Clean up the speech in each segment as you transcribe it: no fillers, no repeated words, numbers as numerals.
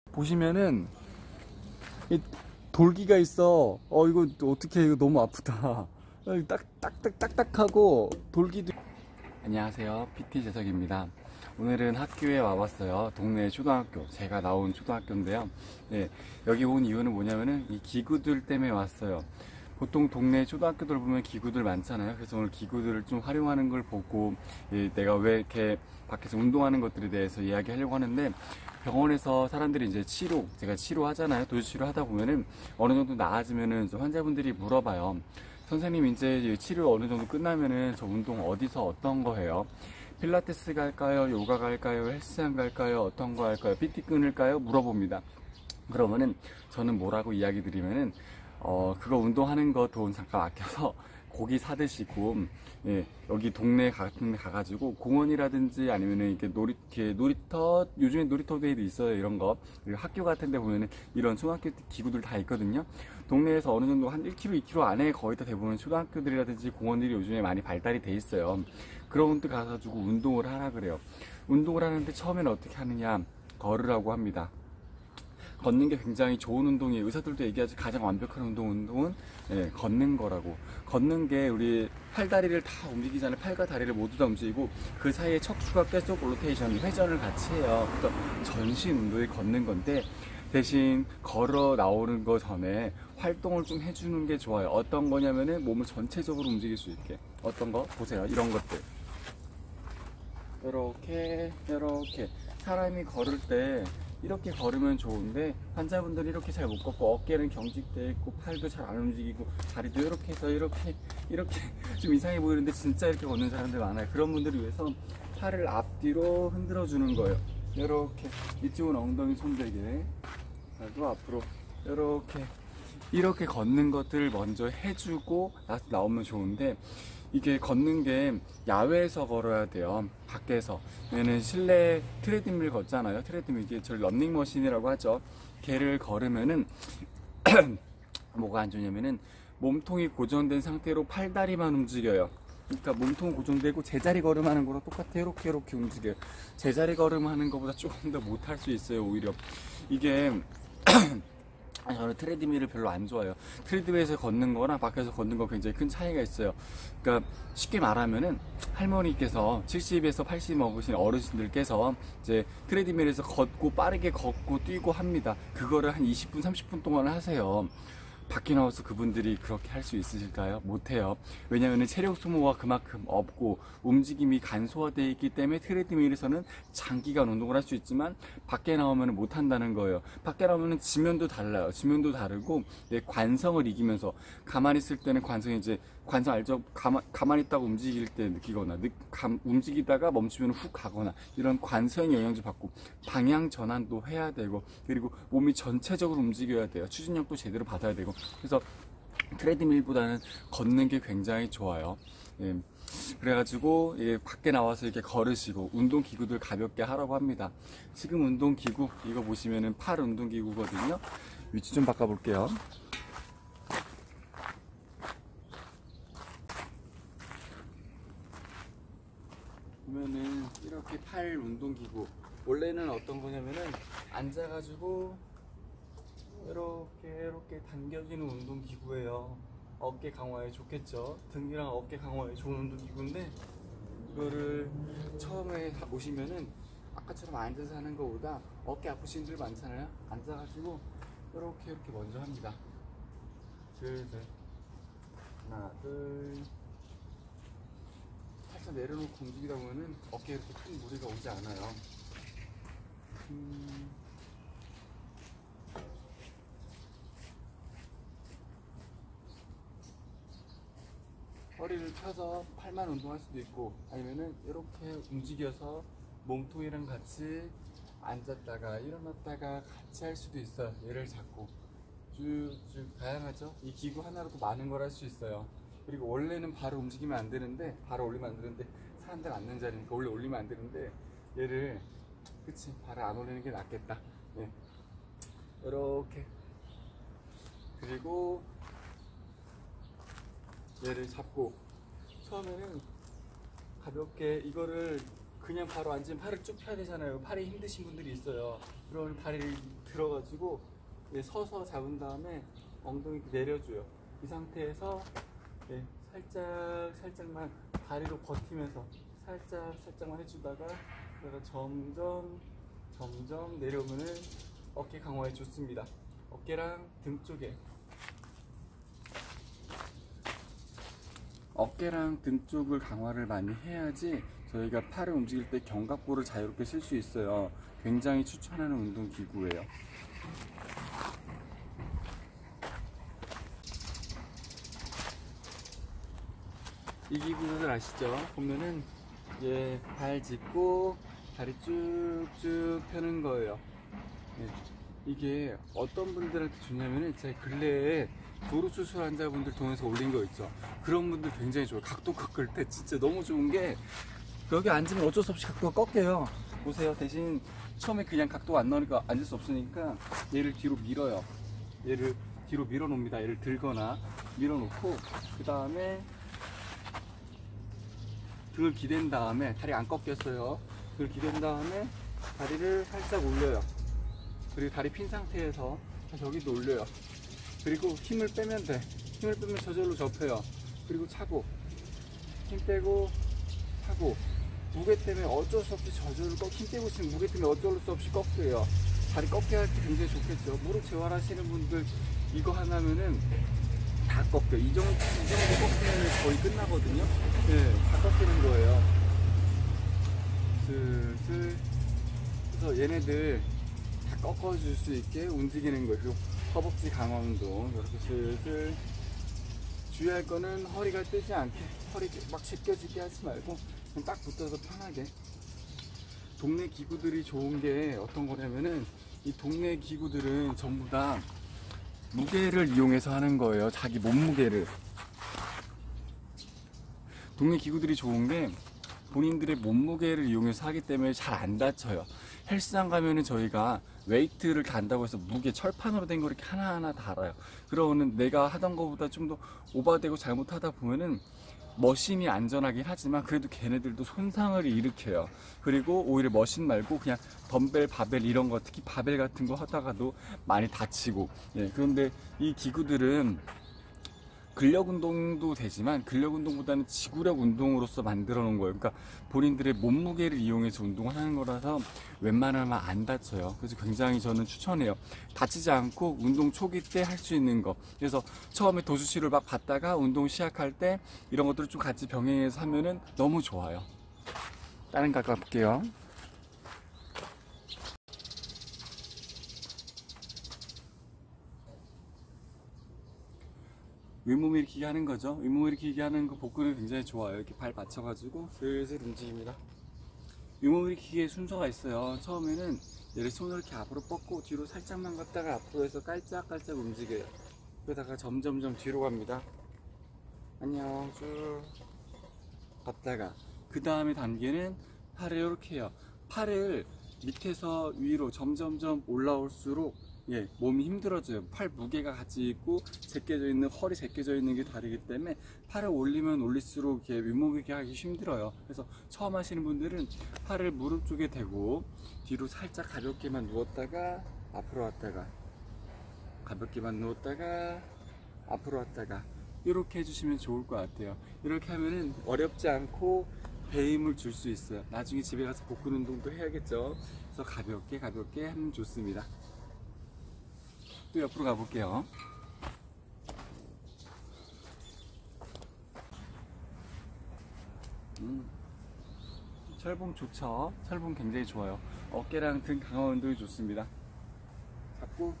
보시면은 이 돌기가 있어. 이거 어떻게, 이거 너무 아프다. 딱딱딱딱하고 돌기도. 안녕하세요, PT 재석입니다. 오늘은 학교에 와봤어요. 동네 초등학교, 제가 나온 초등학교인데요. 네, 여기 온 이유는 뭐냐면은 이 기구들 때문에 왔어요. 보통 동네 초등학교들 보면 기구들 많잖아요. 그래서 오늘 기구들을 좀 활용하는 걸 보고, 내가 왜 이렇게 밖에서 운동하는 것들에 대해서 이야기하려고 하는데, 병원에서 사람들이 이제 제가 치료하잖아요. 도수치료 하다 보면은 어느 정도 나아지면은 환자분들이 물어봐요. 선생님, 이제 치료 어느 정도 끝나면은 저 운동 어디서 어떤 거 해요? 필라테스 갈까요? 요가 갈까요? 헬스장 갈까요? 어떤 거 할까요? PT 끊을까요? 물어봅니다. 그러면은 저는 뭐라고 이야기 드리면은 그거 운동하는 거 돈 잠깐 아껴서 고기 사드시고, 여기 동네 같은 데 가가지고 공원이라든지 아니면은 이렇게 놀이터, 요즘에 놀이터들도 있어요. 이런 거. 그리고 학교 같은 데 보면은 이런 초등학교 기구들 다 있거든요. 동네에서 어느 정도 한 1km, 2km 안에 거의 다 대부분 초등학교들이라든지 공원들이 요즘에 많이 발달이 돼 있어요. 그런 데 가가지고 운동을 하라 그래요. 운동을 하는데 처음에는 어떻게 하느냐, 걸으라고 합니다. 걷는 게 굉장히 좋은 운동이에요. 의사들도 얘기하지, 가장 완벽한 운동은 걷는 거라고. 걷는 게 우리 팔다리를 다 움직이잖아요. 팔과 다리를 모두 다 움직이고 그 사이에 척추가 계속 로테이션, 회전을 같이 해요. 그래서 전신 운동이 걷는 건데, 대신 걸어 나오는 거 전에 활동을 좀 해주는 게 좋아요. 어떤 거냐면은 몸을 전체적으로 움직일 수 있게. 어떤 거? 보세요. 이런 것들. 이렇게 사람이 걸을 때 이렇게 걸으면 좋은데, 환자분들이 이렇게 잘 못 걷고 어깨는 경직돼 있고 팔도 잘 안 움직이고 다리도 이렇게 해서 이렇게 좀 이상해 보이는데 진짜 이렇게 걷는 사람들 많아요. 그런 분들을 위해서 팔을 앞뒤로 흔들어 주는 거예요. 이렇게 이쪽은 엉덩이 손대게 하고 앞으로 이렇게 걷는 것들을 먼저 해주고 나오면 좋은데, 이게 걷는 게 야외에서 걸어야 돼요. 밖에서. 얘는 실내 트레드밀 걷잖아요. 트레드밀, 이게 저 런닝머신이라고 하죠. 걔를 걸으면은 뭐가 안 좋냐면은 몸통이 고정된 상태로 팔다리만 움직여요. 그러니까 몸통 고정되고 제자리 걸음하는 거랑 똑같아요. 이렇게 움직여요. 제자리 걸음하는 것보다 조금 더 못할 수 있어요. 오히려 이게 저는 트레드밀을 별로 안 좋아해요. 트레드밀에서 걷는 거랑 밖에서 걷는 거 굉장히 큰 차이가 있어요. 그러니까 쉽게 말하면은 할머니께서 70에서 80 먹으신 어르신들께서 이제 트레드밀에서 걷고 빠르게 걷고 뛰고 합니다. 그거를 한 20분, 30분 동안 하세요. 밖에 나와서 그분들이 그렇게 할 수 있으실까요? 못해요. 왜냐하면 체력 소모가 그만큼 없고 움직임이 간소화되어 있기 때문에 트레드밀에서는 장기간 운동을 할 수 있지만 밖에 나오면 못한다는 거예요. 밖에 나오면 지면도 달라요. 지면도 다르고 관성을 이기면서, 가만히 있을 때는 관성이 이제, 관성 알죠? 가만히 있다가 움직일 때 느끼거나 움직이다가 멈추면 훅 가거나, 이런 관성의 영향도 받고 방향 전환도 해야 되고, 그리고 몸이 전체적으로 움직여야 돼요. 추진력도 제대로 받아야 되고. 그래서 트레드밀보다는 걷는 게 굉장히 좋아요. 그래가지고 밖에 나와서 이렇게 걸으시고 운동기구들 가볍게 하라고 합니다. 지금 운동기구 이거 보시면은 팔 운동기구거든요. 위치 좀 바꿔볼게요. 보면은 이렇게 팔 운동기구, 원래는 어떤 거냐면은 앉아가지고 이렇게 당겨지는 운동기구예요. 어깨 강화에 좋겠죠. 등이랑 어깨 강화에 좋은 운동기구인데, 이거를 처음에 오시면은 아까처럼 앉아서 하는 것보다, 어깨 아프신 분들 많잖아요. 앉아가지고 이렇게 먼저 합니다. 슬슬 하나 둘, 살짝 내려놓고 움직이다 보면은 어깨에 이렇게 큰 무리가 오지 않아요. 허리를 펴서 팔만 운동할 수도 있고, 아니면은 이렇게 움직여서 몸통이랑 같이 앉았다가 일어났다가 같이 할 수도 있어요. 얘를 잡고 쭉쭉 다양하죠. 이 기구 하나로도 많은 걸 할 수 있어요. 그리고 원래는 발을 움직이면 안 되는데, 발을 올리면 안 되는데, 사람들 앉는 자리니까 원래 올리면 안 되는데, 얘를, 그치, 발을 안 올리는 게 낫겠다. 이렇게, 그리고 얘를 잡고, 처음에는 가볍게 이거를 그냥 바로 앉으면 팔을 쭉 펴야 되잖아요. 팔이 힘드신 분들이 있어요. 그러면 다리를 들어가지고 네, 서서 잡은 다음에 엉덩이 내려줘요. 이 상태에서 네, 살짝만 다리로 버티면서 살짝만 해주다가 내가 점점 내려오면은 어깨 강화에 좋습니다. 어깨랑 등 쪽에, 어깨랑 등 쪽을 강화를 많이 해야지 저희가 팔을 움직일 때 견갑골을 자유롭게 쓸 수 있어요. 굉장히 추천하는 운동 기구예요. 이 기구들 아시죠? 보면은 발 짚고 다리 쭉쭉 펴는 거예요. 네. 이게 어떤 분들한테 좋냐면은 제 근래에 도루수술 환자분들 통해서 올린 거 있죠. 그런 분들 굉장히 좋아요. 각도 꺾을 때 진짜 너무 좋은 게 여기 앉으면 어쩔 수 없이 각도가 꺾여요. 보세요. 대신 처음에 그냥 각도가 안 나오니까 앉을 수 없으니까 얘를 뒤로 밀어요. 얘를 뒤로 밀어 놓습니다. 얘를 들거나 밀어 놓고 그 다음에 등을 기댄 다음에, 다리 안 꺾였어요. 등을 기댄 다음에 다리를 살짝 올려요. 그리고 다리 핀 상태에서 다시 여기도 올려요. 그리고 힘을 빼면 돼. 힘을 빼면 저절로 접혀요. 그리고 차고, 힘 빼고 차고, 무게 때문에 어쩔 수 없이 저절로 힘 빼고 있으면 무게 때문에 어쩔 수 없이 꺾여요. 다리 꺾게 할 때 굉장히 좋겠죠. 무릎 재활하시는 분들 이거 하나면은 다 꺾여. 이 정도 꺾이면 거의 끝나거든요. 네, 다 꺾이는 거예요. 슬슬. 그래서 얘네들 다 꺾어줄 수 있게 움직이는 거예요. 그리고 허벅지 강화 운동. 이렇게 슬슬. 주의할 거는 허리가 뜨지 않게, 허리 막 제껴지게 하지 말고 그냥 딱 붙어서 편하게. 동네 기구들이 좋은 게 어떤 거냐면은, 이 동네 기구들은 전부 다 무게를 이용해서 하는 거예요. 자기 몸무게를. 동네 기구들이 좋은 게 본인들의 몸무게를 이용해서 하기 때문에 잘 안 다쳐요. 헬스장 가면은 저희가 웨이트를 단다고 해서 무게 철판으로 된 거 이렇게 하나하나 달아요. 그러면 내가 하던 거보다 좀 더 오버되고 잘못하다 보면은 머신이 안전하긴 하지만 그래도 걔네들도 손상을 일으켜요. 그리고 오히려 머신 말고 그냥 덤벨, 바벨 이런 거, 특히 바벨 같은 거 하다가도 많이 다치고. 예, 그런데 이 기구들은 근력 운동도 되지만 근력 운동보다는 지구력 운동으로서 만들어 놓은 거예요. 그러니까 본인들의 몸무게를 이용해서 운동을 하는 거라서 웬만하면 안 다쳐요. 그래서 굉장히 저는 추천해요. 다치지 않고 운동 초기 때 할 수 있는 거. 그래서 처음에 도수치를 막 받다가 운동 시작할 때 이런 것들을 좀 같이 병행해서 하면은 너무 좋아요. 다른 거 가볼게요. 윗몸 일으키기 하는 거죠. 윗몸 일으키기 하는 거 복근은 굉장히 좋아요. 이렇게 발 받쳐가지고 슬슬 움직입니다. 윗몸 일으키기의 순서가 있어요. 처음에는 얘를 손을 이렇게 앞으로 뻗고 뒤로 살짝만 갔다가 앞으로 해서 깔짝깔짝 움직여요. 그러다가 점점점 뒤로 갑니다. 안녕 쭉 갔다가 그 다음에 단계는 팔을 이렇게 해요. 팔을 밑에서 위로 점점점 올라올수록 몸이 힘들어져요. 팔 무게가 같이 있고 제껴져 있는, 허리 제껴져 있는 게 다르기 때문에 팔을 올리면 올릴수록 이렇게 윗몸이렇게 하기 힘들어요. 그래서 처음 하시는 분들은 팔을 무릎 쪽에 대고 뒤로 살짝 가볍게만 누웠다가 앞으로 왔다가, 가볍게만 누웠다가 앞으로 왔다가, 이렇게 해주시면 좋을 것 같아요. 이렇게 하면은 어렵지 않고 배에 힘을 줄 수 있어요. 나중에 집에 가서 복근 운동도 해야겠죠. 그래서 가볍게 하면 좋습니다. 또 옆으로 가볼게요. 철봉 좋죠. 철봉 굉장히 좋아요. 어깨랑 등 강화 운동이 좋습니다. 잡고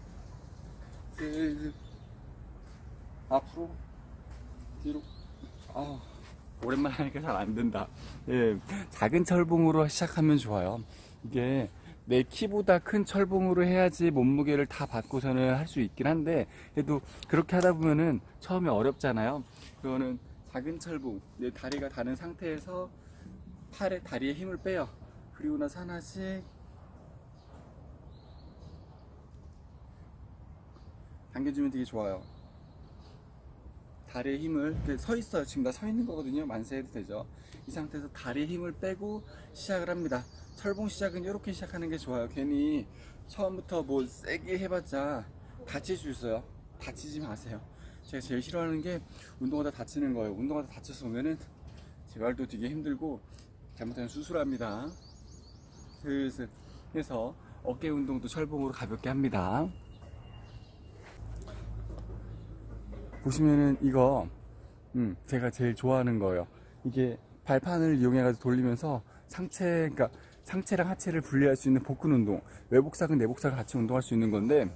앞으로 뒤로. 오랜만에 하니까 잘 안 된다. 작은 철봉으로 시작하면 좋아요. 이게 내 키보다 큰 철봉으로 해야지 몸무게를 다 받고서는 할 수 있긴 한데, 그래도 그렇게 하다 보면은 처음에 어렵잖아요. 그거는 작은 철봉, 내 다리가 닿는 상태에서 다리에 힘을 빼요. 그리고 나서 하나씩 당겨주면 되게 좋아요. 다리에 힘을, 서 있어요. 지금 나 서 있는 거거든요. 만세해도 되죠. 이 상태에서 다리에 힘을 빼고 시작을 합니다. 철봉 시작은 이렇게 시작하는 게 좋아요. 괜히 처음부터 뭐 세게 해봤자 다칠 수 있어요. 다치지 마세요. 제가 제일 싫어하는 게 운동하다 다치는 거예요. 운동하다 다쳐서 오면은 재활도 되게 힘들고 잘못하면 수술합니다. 슬슬 해서 어깨 운동도 철봉으로 가볍게 합니다. 보시면은 이거 제가 제일 좋아하는 거예요. 이게 발판을 이용해가지고 돌리면서 그러니까 상체랑 하체를 분리할 수 있는 복근 운동, 외복사근, 내복사근 같이 운동할 수 있는 건데,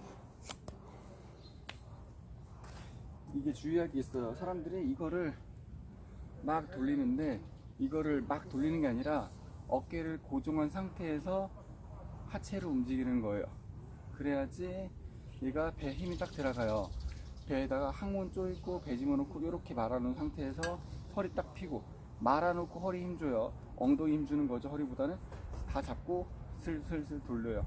이게 주의할 게 있어요. 사람들이 이거를 막 돌리는데, 이거를 막 돌리는 게 아니라 어깨를 고정한 상태에서 하체를 움직이는 거예요. 그래야지 얘가 배에 힘이 딱 들어가요. 배에다가 항문 조이고 배 집어넣고 이렇게 말아놓은 상태에서 허리 딱 펴고, 말아놓고 허리 힘줘요. 엉덩이 힘주는 거죠. 허리보다는 다 잡고 슬슬슬 돌려요.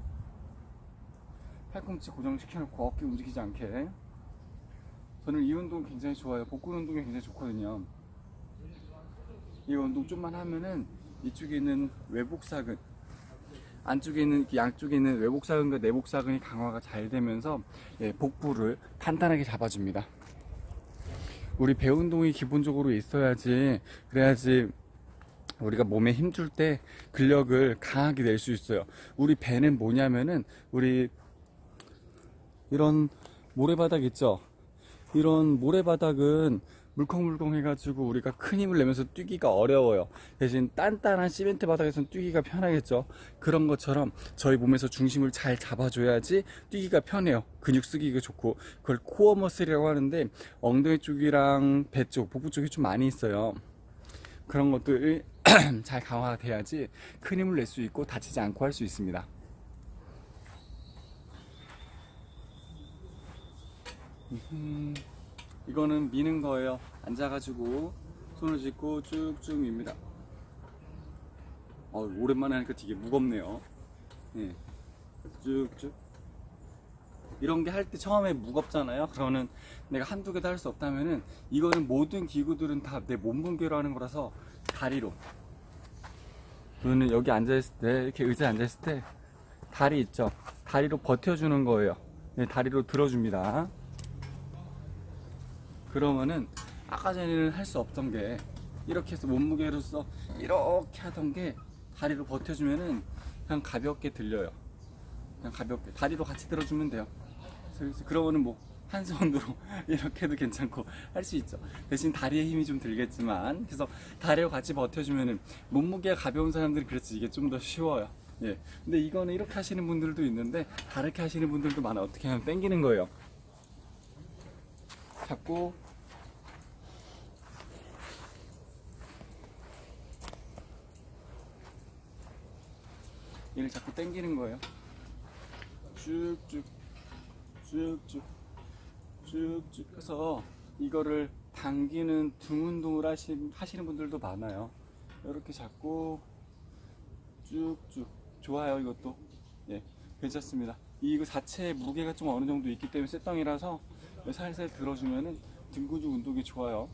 팔꿈치 고정시켜놓고 어깨 움직이지 않게. 저는 이 운동 굉장히 좋아요. 복근 운동이 굉장히 좋거든요. 이 운동 좀만 하면은 이쪽에 있는 외복사근, 안쪽에 있는 양쪽에 있는 외복사근과 내복사근이 강화가 잘 되면서 복부를 단단하게 잡아줍니다. 우리 배 운동이 기본적으로 있어야지, 그래야지 우리가 몸에 힘줄 때 근력을 강하게 낼 수 있어요. 우리 배는 뭐냐면은, 우리 이런 모래바닥 있죠? 이런 모래바닥은 물컹물컹 해가지고 우리가 큰 힘을 내면서 뛰기가 어려워요. 대신 단단한 시멘트 바닥에서는 뛰기가 편하겠죠. 그런 것처럼 저희 몸에서 중심을 잘 잡아줘야지 뛰기가 편해요. 근육 쓰기가 좋고. 그걸 코어 머슬이라고 하는데, 엉덩이 쪽이랑 배 쪽, 복부 쪽이 좀 많이 있어요. 그런 것들이 잘 강화가 돼야지 큰 힘을 낼 수 있고 다치지 않고 할 수 있습니다. 이거는 미는 거예요. 앉아가지고 손을 짚고 쭉쭉 밉니다. 오랜만에 하니까 되게 무겁네요. 네. 쭉쭉. 이런 게 할 때 처음에 무겁잖아요. 그러면 내가 한두 개도 할 수 없다면은, 이거는 모든 기구들은 다 내 몸무게로 하는 거라서 다리로. 저는 여기 앉아있을 때, 이렇게 의자에 앉아있을 때 다리 있죠? 다리로 버텨주는 거예요. 네, 다리로 들어줍니다. 그러면은 아까 전에는 할 수 없던 게, 이렇게 해서 몸무게로서 이렇게 하던 게 다리로 버텨주면은 그냥 가볍게 들려요. 그냥 가볍게 다리로 같이 들어주면 돼요. 그러면은 뭐 한 손으로 이렇게 해도 괜찮고 할 수 있죠. 대신 다리에 힘이 좀 들겠지만, 그래서 다리로 같이 버텨주면은, 몸무게가 가벼운 사람들이 그렇지 이게 좀 더 쉬워요. 예. 근데 이거는 이렇게 하시는 분들도 있는데 다르게 하시는 분들도 많아. 어떻게 하면 당기는 거예요. 잡고 얘를 자꾸 당기는 거예요. 쭉쭉 쭉쭉 쭉쭉 해서 이거를 당기는 등 운동을 하시는 분들도 많아요. 이렇게 잡고 쭉쭉. 좋아요. 이것도 예, 괜찮습니다. 이거 자체의 무게가 좀 어느 정도 있기 때문에 쇳덩이라서 살살 들어주면은 등 근육 운동이 좋아요.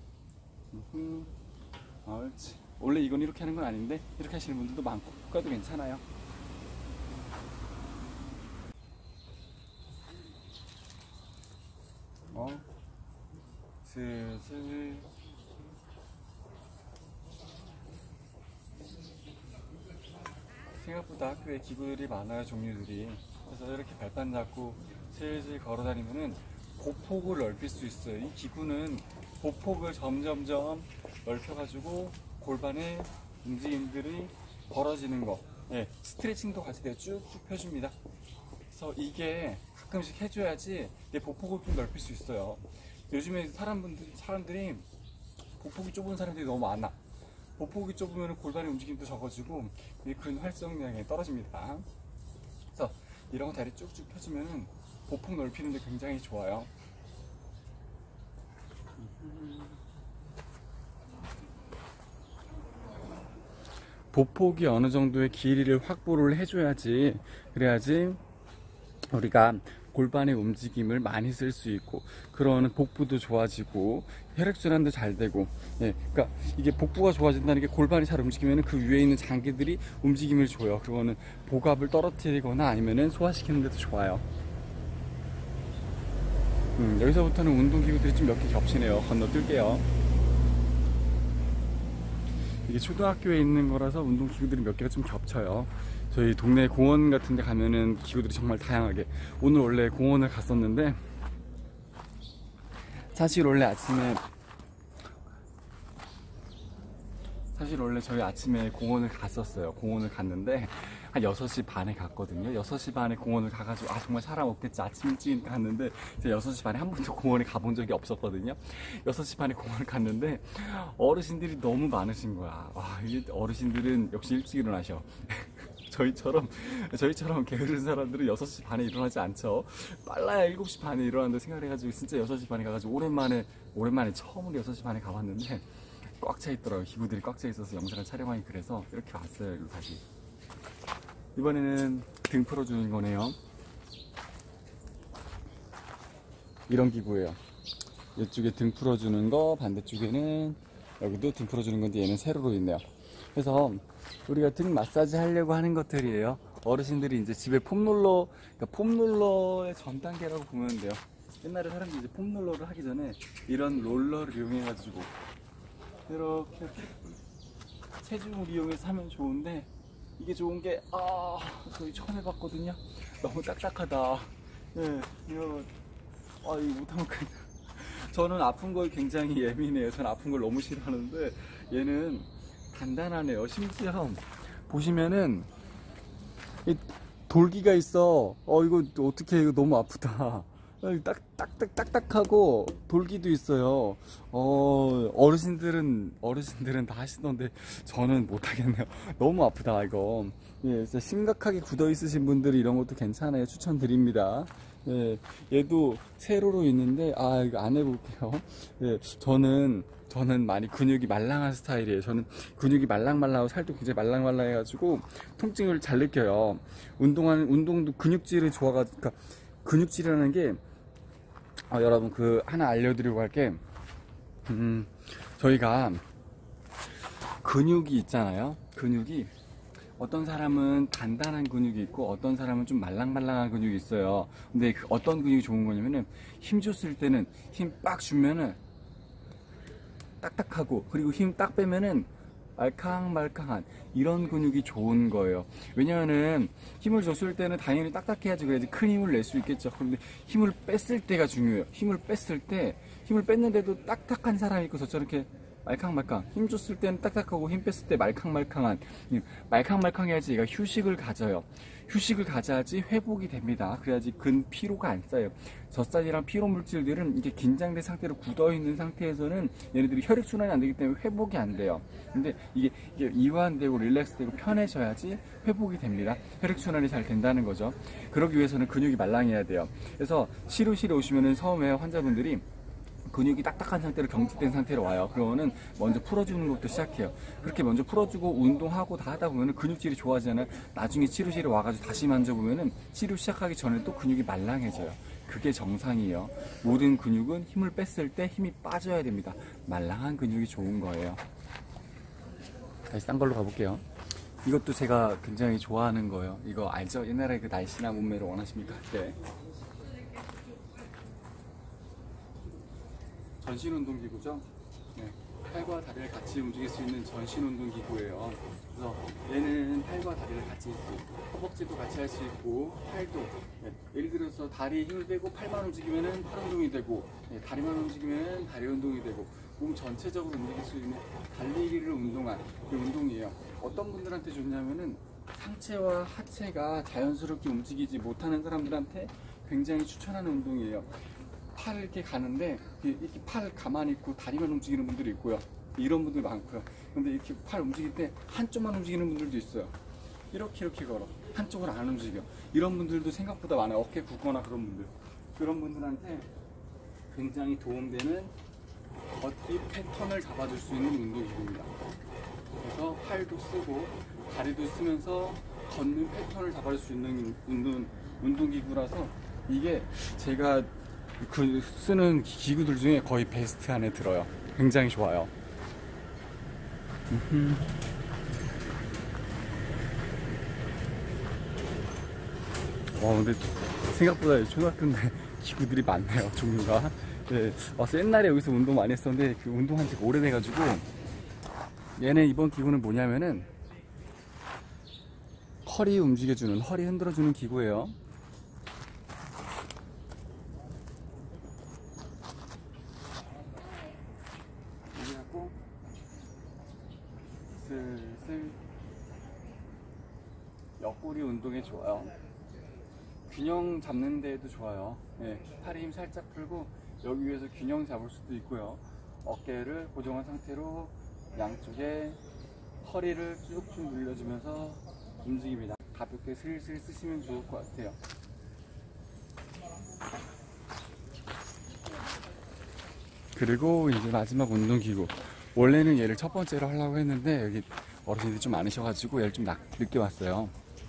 옳지. 원래 이건 이렇게 하는 건 아닌데 이렇게 하시는 분들도 많고, 효과도 괜찮아요. 슬슬 생각보다 학교에 기구들이 많아요. 종류들이. 그래서 이렇게 발판 잡고 슬슬 걸어 다니면은 보폭을 넓힐 수 있어요. 이 기구는 보폭을 점점점 넓혀가지고 골반의 움직임들이 벌어지는 거, 예, 스트레칭도 같이 돼요. 쭉쭉 펴줍니다. 그래서 이게 가끔씩 해줘야지 내 보폭을 좀 넓힐 수 있어요. 요즘에 사람들이 보폭이 좁은 사람들이 너무 많아. 보폭이 좁으면 골반의 움직임도 적어지고 그런 활성량이 떨어집니다. 그래서 이런 거 다리 쭉쭉 펴주면은 보폭 넓히는데 굉장히 좋아요. 보폭이 어느 정도의 길이를 확보를 해줘야지, 그래야지 우리가 골반의 움직임을 많이 쓸 수 있고, 그러는 복부도 좋아지고 혈액순환도 잘 되고, 예, 그러니까 이게 복부가 좋아진다는 게 골반이 잘 움직이면 그 위에 있는 장기들이 움직임을 줘요. 그거는 복압을 떨어뜨리거나 아니면은 소화시키는 데도 좋아요. 여기서부터는 운동기구들이 좀 몇 개 겹치네요. 건너뛸게요. 이게 초등학교에 있는 거라서 운동기구들이 몇 개가 좀 겹쳐요. 저희 동네 공원 같은 데 가면은 기구들이 정말 다양하게. 오늘 원래 공원을 갔었는데, 사실 원래 저희 아침에 공원을 갔었어요. 공원을 갔는데 한 6시 반에 갔거든요. 6시 반에 공원을 가가지고 정말 사람 없겠지, 아침 일찍 갔는데, 제가 6시 반에 한 번도 공원에 가본 적이 없었거든요. 6시 반에 공원을 갔는데 어르신들이 너무 많으신 거야. 이게 어르신들은 역시 일찍 일어나셔. 저희처럼 게으른 사람들은 6시 반에 일어나지 않죠. 빨라야 7시 반에 일어난다고 생각을 해가지고 진짜 6시 반에 가가지고 오랜만에 처음으로 6시 반에 가봤는데 꽉 차 있더라고요. 기구들이 꽉 차 있어서 영상을 촬영하기 그래서 이렇게 왔어요. 여기 다시. 이번에는 등 풀어주는 거네요. 이런 기구예요. 이쪽에 등 풀어주는 거, 반대쪽에는 여기도 등 풀어주는 건데 얘는 세로로 있네요. 그래서 우리가 등 마사지 하려고 하는 것들이에요. 어르신들이 이제 집에 폼롤러, 그러니까 폼롤러의 전 단계라고 보면 돼요. 옛날에 사람들이 이제 폼롤러를 하기 전에 이런 롤러를 이용해가지고 이렇게 체중을 이용해서 하면 좋은데, 이게 좋은 게 저희 처음 해봤거든요. 너무 딱딱하다. 예, 이거 못하면 그냥. 저는 아픈 걸 굉장히 예민해요. 저는 아픈 걸 너무 싫어하는데 얘는 단단하네요. 심지어 보시면은 이 돌기가 있어. 이거 어떻게, 이거 너무 아프다. 딱딱하고 돌기도 있어요. 어르신들은 다 하시던데 저는 못하겠네요. 너무 아프다 이거. 예, 진짜 심각하게 굳어 있으신 분들이 이런 것도 괜찮아요. 추천드립니다. 예, 얘도 세로로 있는데 이거 안 해볼게요. 예, 저는 많이 근육이 말랑한 스타일이에요. 저는 근육이 말랑말랑하고 살도 굉장히 말랑말랑해가지고 통증을 잘 느껴요. 운동도 근육질이 좋아가지고, 그러니까 근육질이라는 게 여러분 하나 알려드리고 갈게. 저희가 근육이 있잖아요. 근육이 어떤 사람은 단단한 근육이 있고 어떤 사람은 좀 말랑말랑한 근육이 있어요. 근데 어떤 근육이 좋은 거냐면은 힘 줬을 때는 힘 빡 주면은 딱딱하고, 그리고 힘 딱 빼면은 말캉말캉한 이런 근육이 좋은 거예요. 왜냐면은 힘을 줬을 때는 당연히 딱딱해야지, 그래야지 큰 힘을 낼 수 있겠죠. 그런데 힘을 뺐을 때가 중요해요. 힘을 뺐는데도 딱딱한 사람이 있고 저렇게 말캉말캉, 힘 줬을 때는 딱딱하고 힘 뺐을 때 말캉말캉한, 말캉말캉해야지 얘가 휴식을 가져요. 휴식을 가져야지 회복이 됩니다. 그래야지 근피로가 안 쌓여요. 젖살이랑 피로 물질들은 이게 긴장된 상태로 굳어있는 상태에서는 얘네들이 혈액순환이 안 되기 때문에 회복이 안 돼요. 근데 이게 이완되고 릴렉스되고 편해져야지 회복이 됩니다. 혈액순환이 잘 된다는 거죠. 그러기 위해서는 근육이 말랑해야 돼요. 그래서 치료실에 오시면은 처음에 환자분들이 근육이 딱딱한 상태로 경직된 상태로 와요. 그러면은 먼저 풀어주는 것부터 시작해요. 그렇게 먼저 풀어주고 운동하고 다 하다 보면은 근육질이 좋아지잖아요. 나중에 치료실에 와가지고 다시 만져보면은 치료 시작하기 전에 또 근육이 말랑해져요. 그게 정상이에요. 모든 근육은 힘을 뺐을 때 힘이 빠져야 됩니다. 말랑한 근육이 좋은 거예요. 다시 딴 걸로 가볼게요. 이것도 제가 굉장히 좋아하는 거예요. 이거 알죠? 옛날에 그 날씬한 몸매를 원하십니까? 네. 전신 운동기구죠. 네. 팔과 다리를 같이 움직일 수 있는 전신 운동기구예요. 그래서 얘는 팔과 다리를 같이 할 수 있고, 허벅지도 같이 할 수 있고, 팔도. 네. 예를 들어서 다리에 힘을 빼고 팔만 움직이면은 팔 운동이 되고, 네. 다리만 움직이면은 다리 운동이 되고, 몸 전체적으로 움직일 수 있는 달리기를 운동한 그 운동이에요. 어떤 분들한테 좋냐면은 상체와 하체가 자연스럽게 움직이지 못하는 사람들한테 굉장히 추천하는 운동이에요. 팔을 이렇게 가는데 이렇게 팔 가만히 있고 다리만 움직이는 분들이 있고요. 이런 분들 많고요. 근데 이렇게 팔 움직일 때 한쪽만 움직이는 분들도 있어요. 이렇게 걸어. 한쪽은 안 움직여. 이런 분들도 생각보다 많아요. 어깨 굽거나 그런 분들. 그런 분들한테 굉장히 도움되는 걷기 패턴을 잡아줄 수 있는 운동기구입니다. 그래서 팔도 쓰고 다리도 쓰면서 걷는 패턴을 잡아줄 수 있는 운동기구라서 이게 제가 쓰는 기구들 중에 거의 베스트 안에 들어요. 굉장히 좋아요. 와, 근데 생각보다 초등학교인데 기구들이 많네요, 종류가. 네, 와서 옛날에 여기서 운동 많이 했었는데 그 운동한 지가 오래돼가지고. 얘네 이번 기구는 뭐냐면은 허리 움직여주는, 허리 흔들어주는 기구예요. 그래갖고 슬슬 옆구리 운동에 좋아요. 균형 잡는 데에도 좋아요. 네, 팔에 힘 살짝 풀고 여기 위에서 균형 잡을 수도 있고요. 어깨를 고정한 상태로 양쪽에 허리를 쭉쭉 늘려주면서 움직입니다. 가볍게 슬슬 쓰시면 좋을 것 같아요. 그리고 이제 마지막 운동기구. 원래는 얘를 첫 번째로 하려고 했는데 여기 어르신들이 좀 많으셔가지고 얘를 좀 늦게 왔어요.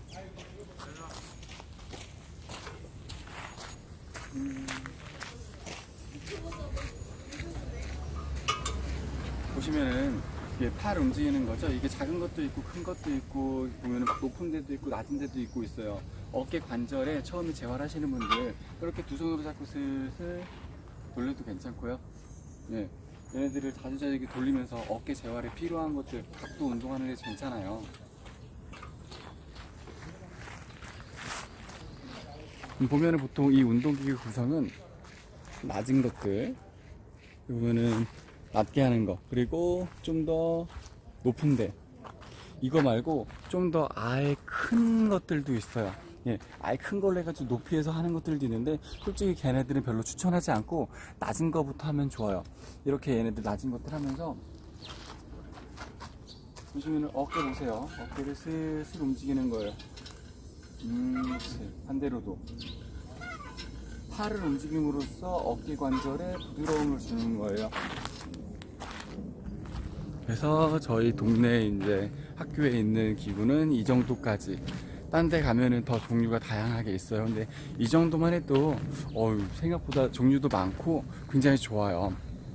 보시면은 이게 팔 움직이는 거죠. 이게 작은 것도 있고 큰 것도 있고 보면은 높은 데도 있고 낮은 데도 있고 있어요. 어깨 관절에 처음에 재활하시는 분들 이렇게 두 손으로 잡고 슬슬 돌려도 괜찮고요. 네, 얘네들을 자주자주 이렇게 돌리면서 어깨 재활에 필요한 것들 각도 운동하는 데 괜찮아요. 보면은 보통 이 운동기구 구성은 낮은 것들 보면은 낮게 하는 거, 그리고 좀 더 높은데 이거 말고 좀 더 아예 큰 것들도 있어요. 예, 아예 큰 걸로 해가지고 높이에서 하는 것들도 있는데 솔직히 걔네들은 별로 추천하지 않고 낮은 거부터 하면 좋아요. 이렇게 얘네들 낮은 것들 하면서 보시면 어깨 보세요. 어깨를 슬슬 움직이는 거예요. 반대로도 팔을 움직임으로써 어깨 관절에 부드러움을 주는 거예요. 그래서 저희 동네 이제 학교에 있는 기구는 이 정도까지. 딴 데 가면은 더 종류가 다양하게 있어요. 근데 이 정도만 해도 생각보다 종류도 많고 굉장히 좋아요.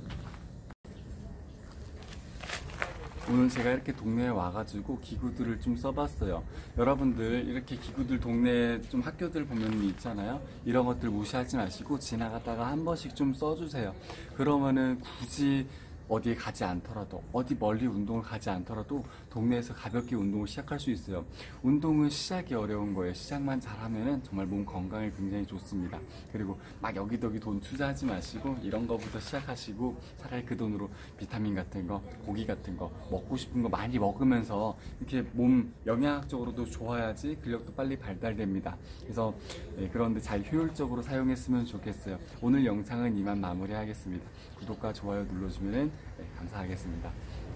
오늘 제가 이렇게 동네에 와가지고 기구들을 좀 써봤어요. 여러분들 이렇게 기구들 동네에 좀 학교들 보면 있잖아요. 이런 것들 무시하지 마시고 지나가다가 한 번씩 좀 써주세요. 그러면은 굳이 어디에 가지 않더라도, 어디 멀리 운동을 가지 않더라도 동네에서 가볍게 운동을 시작할 수 있어요. 운동은 시작이 어려운 거예요. 시작만 잘하면은 정말 몸 건강에 굉장히 좋습니다. 그리고 막 여기저기 돈 투자하지 마시고 이런 거부터 시작하시고 차라리 그 돈으로 비타민 같은 거, 고기 같은 거, 먹고 싶은 거 많이 먹으면서 이렇게 몸 영양학적으로도 좋아야지 근력도 빨리 발달됩니다. 그래서 그런데 잘 효율적으로 사용했으면 좋겠어요. 오늘 영상은 이만 마무리하겠습니다. 구독과 좋아요 눌러주면 감사하겠습니다.